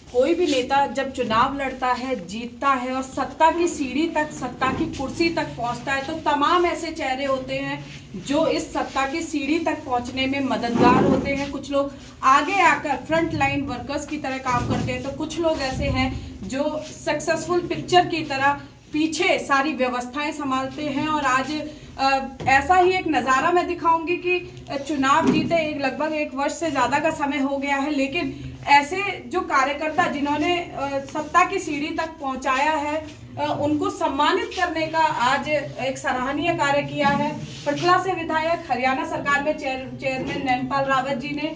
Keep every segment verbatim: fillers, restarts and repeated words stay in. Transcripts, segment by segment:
कोई भी नेता जब चुनाव लड़ता है, जीतता है और सत्ता की सीढ़ी तक, सत्ता की कुर्सी तक पहुंचता है, तो तमाम ऐसे चेहरे होते हैं जो इस सत्ता की सीढ़ी तक पहुंचने में मददगार होते हैं। कुछ लोग आगे आकर फ्रंट लाइन वर्कर्स की तरह काम करते हैं, तो कुछ लोग ऐसे हैं जो सक्सेसफुल पिक्चर की तरह पीछे सारी व्यवस्थाएं संभालते हैं। और आज आ, ऐसा ही एक नज़ारा मैं दिखाऊंगी कि चुनाव जीते एक लगभग एक वर्ष से ज़्यादा का समय हो गया है, लेकिन ऐसे जो कार्यकर्ता जिन्होंने सत्ता की सीढ़ी तक पहुंचाया है, उनको सम्मानित करने का आज एक सराहनीय कार्य किया है। पटला से विधायक, हरियाणा सरकार में चेयर चेयरमैन नैनपाल रावत जी ने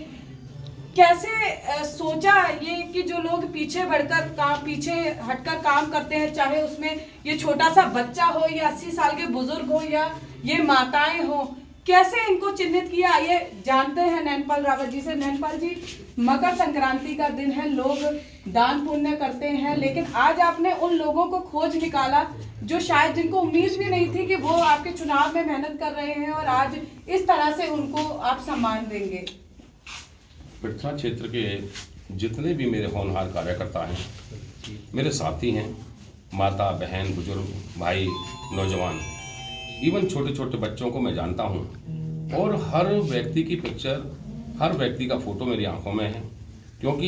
कैसे सोचा ये कि जो लोग पीछे बढ़कर काम पीछे हटकर काम करते हैं, चाहे उसमें ये छोटा सा बच्चा हो या अस्सी साल के बुजुर्ग हो या ये माताएं हो, कैसे इनको चिन्हित किया ये जानते हैं नैनपाल रावत जी से। नैनपाल जी, मकर संक्रांति का दिन है, लोग दान पुण्य करते हैं, लेकिन आज आपने उन लोगों को खोज निकाला जो शायद जिनको उम्मीद भी नहीं थी कि वो आपके चुनाव में मेहनत कर रहे हैं, और आज इस तरह से उनको आप सम्मान देंगे। पिठला क्षेत्र के जितने भी मेरे होनहार कार्यकर्ता हैं, मेरे साथी हैं, माता बहन बुजुर्ग भाई नौजवान, इवन छोटे छोटे बच्चों को मैं जानता हूं, और हर व्यक्ति की पिक्चर, हर व्यक्ति का फोटो मेरी आंखों में है। क्योंकि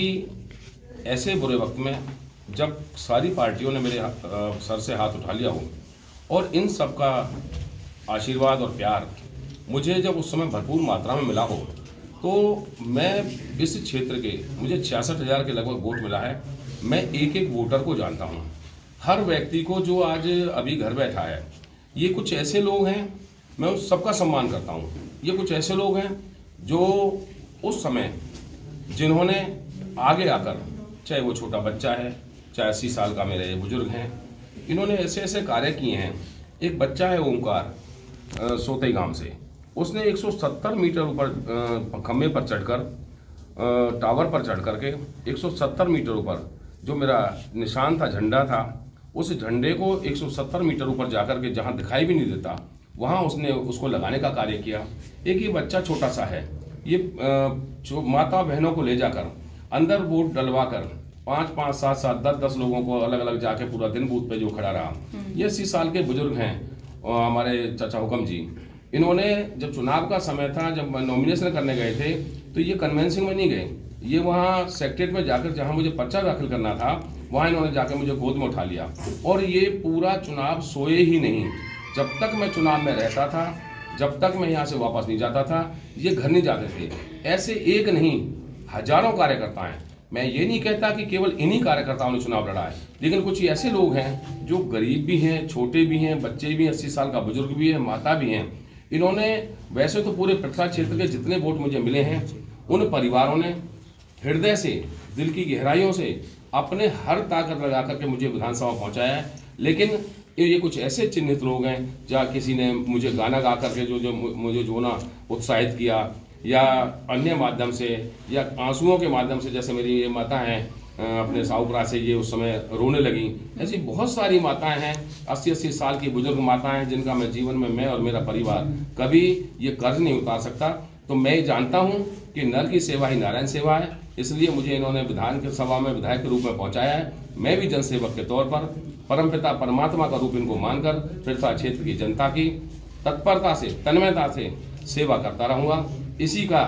ऐसे बुरे वक्त में जब सारी पार्टियों ने मेरे सर से हाथ उठा लिया हो और इन सब का आशीर्वाद और प्यार मुझे जब उस समय भरपूर मात्रा में मिला हो, तो मैं इस क्षेत्र के, मुझे छियासठ हज़ार के लगभग वोट मिला है, मैं एक एक वोटर को जानता हूं, हर व्यक्ति को जो आज अभी घर बैठा है। ये कुछ ऐसे लोग हैं, मैं उस सबका सम्मान करता हूं। ये कुछ ऐसे लोग हैं जो उस समय जिन्होंने आगे आकर, चाहे वो छोटा बच्चा है, चाहे अस्सी साल का मेरे बुजुर्ग हैं, इन्होंने ऐसे ऐसे कार्य किए हैं। एक बच्चा है ओमकार सोते गांव से, उसने एक सौ सत्तर मीटर ऊपर खम्भे पर चढ़कर, टावर पर चढ़ करके एक सौ सत्तर मीटर ऊपर जो मेरा निशान था, झंडा था, उस झंडे को एक सौ सत्तर मीटर ऊपर जाकर के, जहां दिखाई भी नहीं देता, वहां उसने उसको लगाने का कार्य किया। एक ये बच्चा छोटा सा है, ये जो माता बहनों को ले जाकर अंदर वोट डलवा कर पाँच पाँच सात सात दस दस लोगों को अलग अलग जाके पूरा दिन बूथ पे जो खड़ा रहा। ये अस्सी साल के बुजुर्ग हैं, हमारे चाचा हुक्म जी। इन्होंने जब चुनाव का समय था, जब नॉमिनेशन करने गए थे, तो ये कन्वेंशन में नहीं गए, ये वहाँ सेक्रेटरीट में जाकर जहाँ मुझे पर्चा दाखिल करना था, वहाँ इन्होंने जाकर मुझे गोद में उठा लिया। और ये पूरा चुनाव सोए ही नहीं, जब तक मैं चुनाव में रहता था, जब तक मैं यहाँ से वापस नहीं जाता था, ये घर नहीं जाते थे। ऐसे एक नहीं, हजारों कार्यकर्ता हैं। मैं ये नहीं कहता कि केवल इन्हीं कार्यकर्ताओं ने चुनाव लड़ा है, लेकिन कुछ ऐसे लोग हैं जो गरीब भी हैं, छोटे भी हैं, बच्चे भी, अस्सी साल का बुजुर्ग भी है, माता भी हैं। इन्होंने वैसे तो पूरे पिठला क्षेत्र के जितने वोट मुझे मिले हैं, उन परिवारों ने हृदय से, दिल की गहराइयों से अपने हर ताकत लगा करके मुझे विधानसभा पहुंचाया है। लेकिन ये कुछ ऐसे चिन्हित लोग हैं, जहाँ किसी ने मुझे गाना गा करके जो जो मुझे जो ना उत्साहित किया, या अन्य माध्यम से, या आंसुओं के माध्यम से, जैसे मेरी ये माता हैं अपने साहुपुरा से, ये उस समय रोने लगी। ऐसी बहुत सारी माताएं हैं, अस्सी अस्सी साल की बुजुर्ग माताएं हैं, जिनका मैं जीवन में, मैं और मेरा परिवार कभी ये कर्ज नहीं उतार सकता। तो मैं जानता हूं कि नर की सेवा ही नारायण सेवा है, इसलिए मुझे इन्होंने विधान की सभा में विधायक के रूप में पहुंचाया है। मैं भी जनसेवक के तौर पर परमपिता परमात्मा का रूप इनको मानकर पिठला क्षेत्र की जनता की तत्परता से, तन्मयता से सेवा करता रहूँगा। इसी का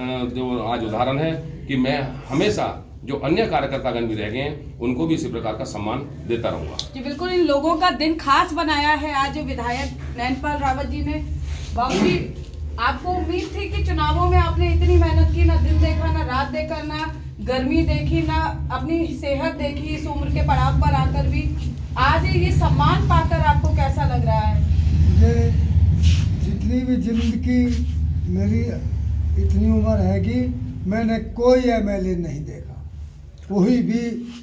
जो आज उदाहरण है कि मैं हमेशा जो अन्य कार्यकर्तागण भी रह गए हैं, उनको भी इसी प्रकार का सम्मान देता रहूंगा। जी बिल्कुल, इन लोगों का दिन खास बनाया है आज विधायक नैनपाल रावत जी ने। बाबू जी, आपको उम्मीद थी कि चुनावों में आपने इतनी मेहनत की, ना दिन देखा, ना रात देखा, ना गर्मी देखी, ना अपनी सेहत देखी, इस उम्र के पड़ाव पर आकर भी आज ये सम्मान पाकर आपको कैसा लग रहा है? मुझे जितनी भी जिंदगी मेरी इतनी उम्र है कि मैंने कोई एम एल ए नहीं देखा, कोई भी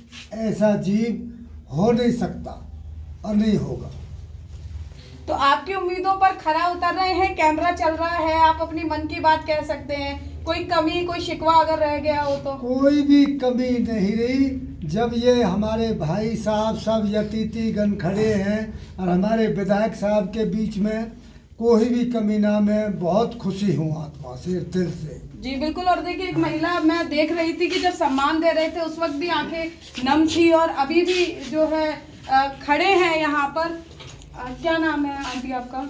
ऐसा जीव हो नहीं सकता और नहीं होगा। तो आपकी उम्मीदों पर खरा उतर रहे हैं, कैमरा चल रहा है, आप अपनी मन की बात कह सकते हैं। कोई कमी, कोई शिकवा अगर रह गया हो तो? कोई भी कमी नहीं रही। जब ये हमारे भाई साहब सब यतीतीगण खड़े हैं और हमारे विधायक साहब के बीच में कोई भी कमी ना, मैं बहुत खुशी हूँ आत्मा से, दिल से। जी बिल्कुल। और देखिए एक महिला मैं देख रही थी कि जब सम्मान दे रहे थे उस वक्त भी आंखें नम थी और अभी भी जो है आ, खड़े हैं यहाँ पर। आ, क्या नाम है आंटी आपका?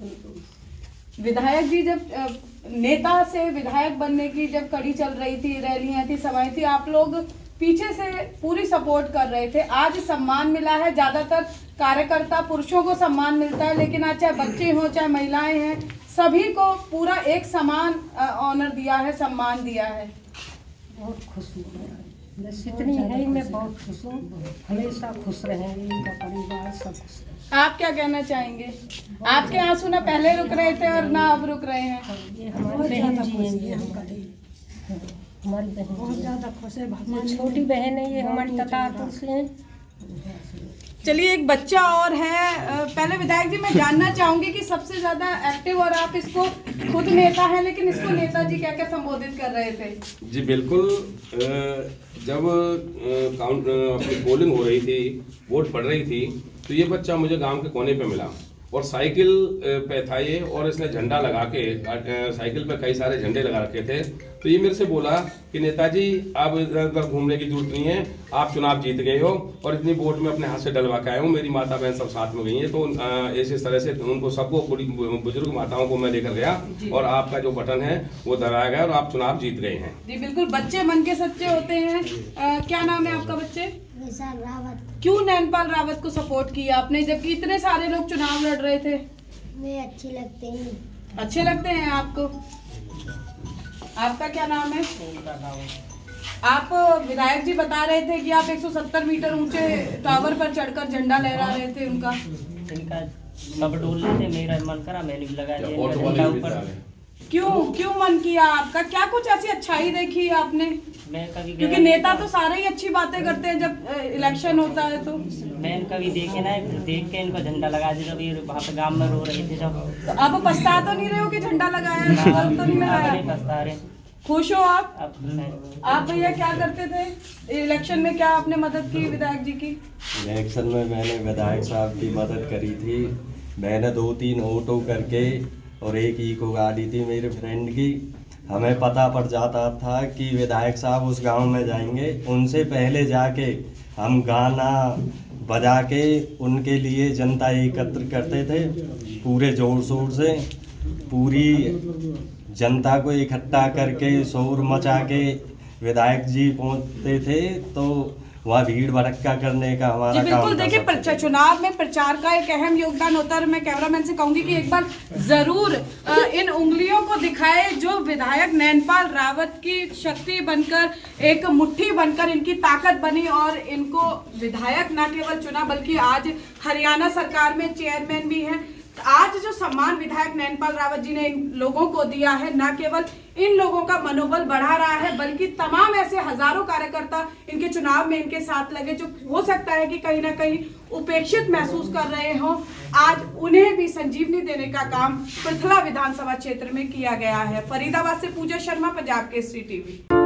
विधायक जी, जब आ, नेता से विधायक बनने की जब कड़ी चल रही थी, रैलियां थी, सभाएं थी, आप लोग पीछे से पूरी सपोर्ट कर रहे थे। आज सम्मान मिला है, ज्यादातर कार्यकर्ता पुरुषों को सम्मान मिलता है, लेकिन आज चाहे बच्चे हों चाहे महिलाएं हैं, सभी को पूरा एक समान ऑनर दिया है, सम्मान दिया है। बहुत खुश हूँ, बस इतनी है, मैं बहुत खुश हूँ। हमेशा खुश रहेंगे, इनका परिवार सब खुश रहे। आप क्या कहना चाहेंगे? आपके आंसू ना पहले रुक रहे थे और ना अब रुक रहे हैं। ये हमारी बहन जी हैं, हमारी बहन बहुत ज़्यादा खुश है। छोटी बहन है ये, हमारी ततातुर से हैं। चलिए एक बच्चा और है। पहले विधायक जी मैं जानना चाहूंगी कि सबसे ज्यादा एक्टिव, और आप इसको खुद नेता हैं लेकिन इसको नेताजी क्या क्या संबोधित कर रहे थे? जी बिल्कुल, जब काउंट अपनी पोलिंग हो रही थी, वोट पड़ रही थी, तो ये बच्चा मुझे गांव के कोने पे मिला और साइकिल पे था ये, और इसने झंडा लगा के, साइकिल पे कई सारे झंडे लगा रखे थे। तो ये मेरे से बोला कि नेताजी आप इधर उधर घूमने की जरूरत नहीं है, आप चुनाव जीत गए हो और इतनी वोट में अपने हाथ से डलवा के आए हूँ, मेरी माता बहन सब साथ में गई हैं। तो इस इस तरह से उनको सबको, बुजुर्ग माताओं को मैं लेकर गया और आपका जो बटन है वो दबाया गया और आप चुनाव जीत गए हैं। जी बिल्कुल, बच्चे मन के सच्चे होते हैं। आ, क्या नाम है आपका बच्चे? रावत। क्यों नैनपाल रावत को सपोर्ट किया आपने, जबकि इतने सारे लोग चुनाव लड़ रहे थे? वे अच्छे लगते हैं। अच्छे लगते हैं आपको? आपका क्या नाम है? आप विधायक जी बता रहे थे कि आप एक सौ सत्तर मीटर ऊंचे टावर पर चढ़कर झंडा लहरा रहे थे उनका। इनका सब डोल लेते, मेरा मन करा मैंने भी लगा दिया ऊपर। क्यों क्यों मन किया आपका? क्या कुछ ऐसी अच्छाई देखी आपने? मैं कभी, क्योंकि नेता तो सारे ही अच्छी बातें करते हैं जब इलेक्शन होता है। तो मैं कभी देखे ना, देख के इनको झंडा लगा दिया, कभी वहाँ पे गांव में रो रहे थे जब। तो आप पछता तो नहीं रहे हो कि झंडा लगाया? तो नहीं लगाया? पछता रहे। खुश हो आप? आप भैया क्या करते थे इलेक्शन में? क्या आपने मदद की विधायक जी की? इलेक्शन में मैंने विधायक साहब की मदद करी थी। मैंने दो तीन ऑटो करके और एक इको गाड़ी थी मेरे फ्रेंड की। हमें पता पड़ जाता था कि विधायक साहब उस गांव में जाएंगे, उनसे पहले जाके हम गाना बजा के उनके लिए जनता एकत्र करते थे। पूरे जोर शोर से पूरी जनता को इकट्ठा करके शोर मचा के विधायक जी पहुंचते थे, तो वहाँ भीड़ भड़क्का करने का हमारा जी बिल्कुल। देखिए चुनाव में प्रचार का एक अहम योगदान होता है। मैं कैमरामैन से कहूंगी कि एक बार जरूर इन उंगलियों को दिखाए जो विधायक नैनपाल रावत की शक्ति बनकर, एक मुट्ठी बनकर इनकी ताकत बनी और इनको विधायक न केवल चुना बल्कि आज हरियाणा सरकार में चेयरमैन भी हैं। आज जो सम्मान विधायक नैनपाल रावत जी ने इन लोगों को दिया है, न केवल इन लोगों का मनोबल बढ़ा रहा है बल्कि तमाम ऐसे हजारों कार्यकर्ता इनके चुनाव में इनके साथ लगे, जो हो सकता है कि कहीं ना कहीं उपेक्षित महसूस कर रहे हों, आज उन्हें भी संजीवनी देने का काम पृथला विधानसभा क्षेत्र में किया गया है। फरीदाबाद से पूजा शर्मा, पंजाब केसरी टीवी।